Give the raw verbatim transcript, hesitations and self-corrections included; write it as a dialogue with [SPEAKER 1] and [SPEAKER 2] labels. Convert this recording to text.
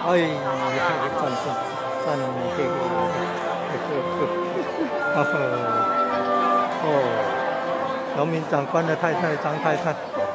[SPEAKER 1] 哎呀，赞赞赞这个这个，呵呵，哦，农民长官的太太张太太。